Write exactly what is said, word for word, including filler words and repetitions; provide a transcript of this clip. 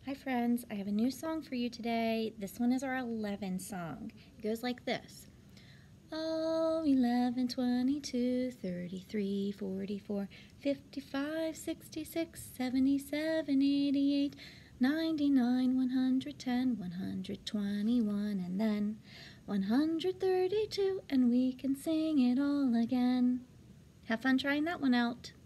Hi friends, I have a new song for you today. This one is our eleven song. It goes like this. Oh, eleven, twenty-two, thirty-three, forty-four, fifty-five, sixty-six, seventy-seven, eighty-eight, ninety-nine, one hundred ten, one hundred twenty-one, and then one hundred thirty-two, and we can sing it all again. Have fun trying that one out.